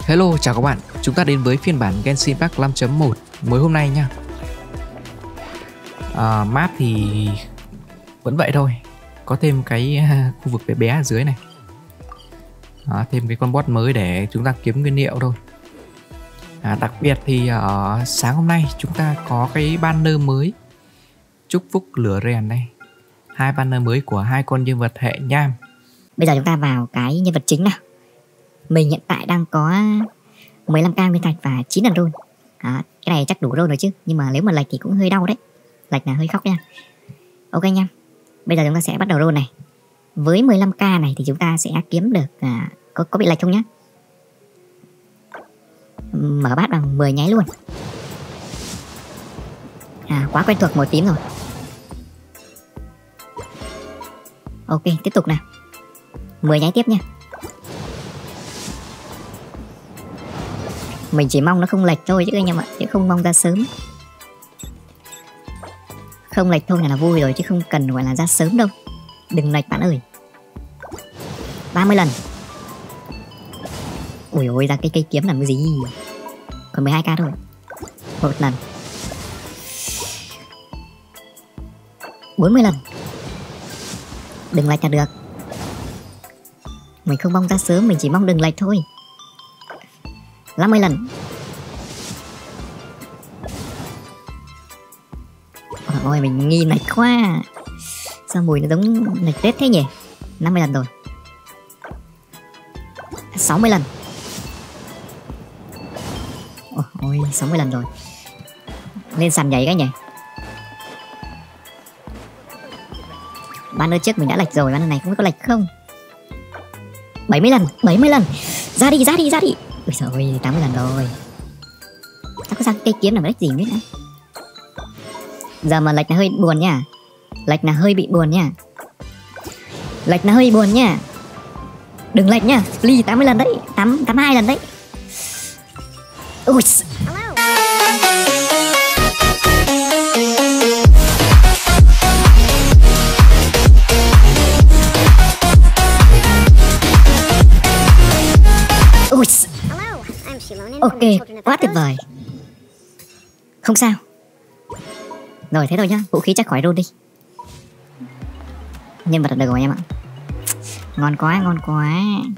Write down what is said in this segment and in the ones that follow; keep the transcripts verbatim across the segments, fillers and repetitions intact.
Hello, chào các bạn. Chúng ta đến với phiên bản Genshin Impact năm chấm một mới hôm nay nha. à, Map thì vẫn vậy thôi. Có thêm cái khu vực bé bé ở dưới này. à, Thêm cái con boss mới để chúng ta kiếm nguyên liệu thôi. à, Đặc biệt thì ở sáng hôm nay chúng ta có cái banner mới chúc phúc lửa rèn này. Hai banner mới của hai con nhân vật hệ nham. Bây giờ chúng ta vào cái nhân vật chính nào. Mình hiện tại đang có mười lăm k nguyên thạch và chín lần rôn. Đó, cái này chắc đủ rôn rồi chứ. Nhưng mà nếu mà lệch thì cũng hơi đau đấy. Lệch là hơi khóc nha. Ok nha. Bây giờ chúng ta sẽ bắt đầu rôn này. Với mười lăm k này thì chúng ta sẽ kiếm được à, có, có bị lệch không nhá. Mở bát bằng mười nháy luôn. À, quá quen thuộc màu tím rồi. Ok, tiếp tục nào. mười nháy tiếp nha. Mình chỉ mong nó không lệch thôi chứ anh em ạ, chứ không mong ra sớm. Không lệch thôi là, là vui rồi chứ không cần gọi là ra sớm đâu. Đừng lệch bạn ơi. ba mươi lần. Ui ôi, ra cái cây kiếm làm cái gì. Còn mười hai k thôi. Một lần. bốn mươi lần. Đừng lệch là được. Mình không mong ra sớm, mình chỉ mong đừng lệch thôi. năm mươi lần. Ôi ôi, mình nghi lệch quá. Sao mùi nó giống lệch tết thế nhỉ. năm mươi lần rồi. sáu mươi lần. Ôi, ôi sáu mươi lần rồi. Lên sàn nhảy cái nhỉ. Banner trước mình đã lệch rồi, banner này không biết có lệch không. bảy mươi lần, bảy mươi lần. Ra đi, ra đi, ra đi. Ui trời ơi, tám mươi lần rồi. Chắc có sao cây kiếm nào lệch gì biết nữa. Giờ mà lệch là hơi buồn nha. Lệch là hơi bị buồn nha. Lệch là hơi buồn nha. Đừng lệch nha. Please, tám mươi lần đấy. tám, tám mươi hai lần đấy. Ui. Ui. Ok, quá tuyệt vời. Không sao. Rồi thế thôi nhá, vũ khí chắc khỏi rôn đi. Nhân vật được rồi em ạ. Ngon quá, ngon quá.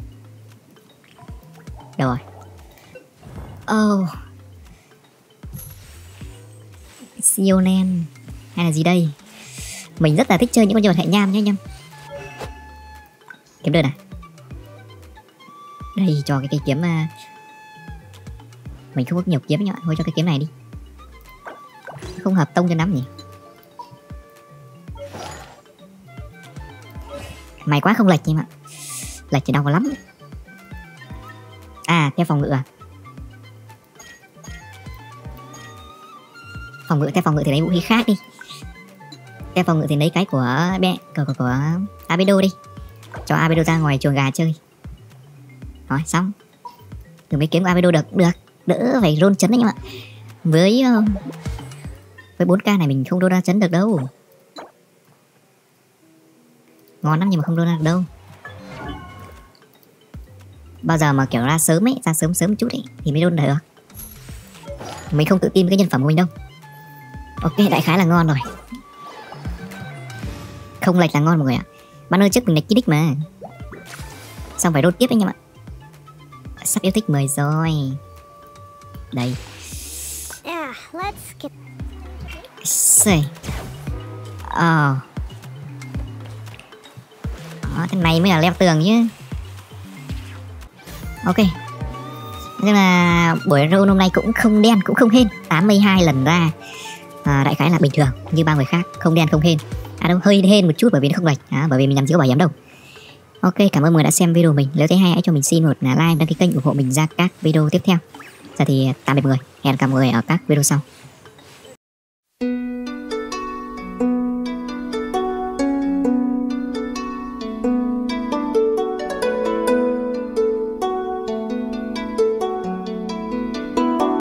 Được rồi. Oh. Sionen hay là gì đây? Mình rất là thích chơi những con nhân vật hệ nham nhá anh em. Kiếm đơn à? Đây cho cái cây kiếm uh... mình không có nhiều kiếm anh em ạ, thôi cho cái kiếm này đi. Không hợp tông cho lắm nhỉ. May quá không lệch em ạ. Lệch thì đau lắm. À, theo phòng ngự à? Phòng ngự, theo phòng ngự thì lấy vũ khí khác đi. Theo phòng ngự thì lấy cái của bẹ của, của, của Abedo đi. Cho Abedo ra ngoài chuồng gà chơi. Rồi, xong. Dùng mấy kiếm của Abedo được, được. Đỡ phải roll chấn anh em ạ. Với uh, với bốn k này mình không roll ra chấn được đâu. Ngon lắm nhưng mà không roll ra được đâu. Bao giờ mà kiểu ra sớm ấy, ra sớm sớm một chút ấy thì mới roll được. Mình không tự tin với cái nhân phẩm của mình đâu. Ok, đại khái là ngon rồi. Không lệch là ngon mọi người ạ. Banner trước mình lệch ký đích mà. Xong phải roll tiếp anh em ạ. Sắp yêu thích mười rồi. Đây. Yeah, let's get... Xì. Ờ. Đó, thế này mới là leo tường chứ. Ok. Nhưng là buổi roll hôm nay cũng không đen cũng không hên. tám mươi hai lần ra. À, đại khái là bình thường như ba người khác. Không đen không hên. À đâu, hơi hên một chút bởi vì nó không lệch. À, bởi vì mình làm gì có bảo hiểm đâu. Ok, cảm ơn mọi người đã xem video mình. Nếu thấy hay hãy cho mình xin một like, đăng ký kênh ủng hộ mình ra các video tiếp theo. Giờ thì tạm biệt mọi người. Hẹn gặp mọi người ở các video sau.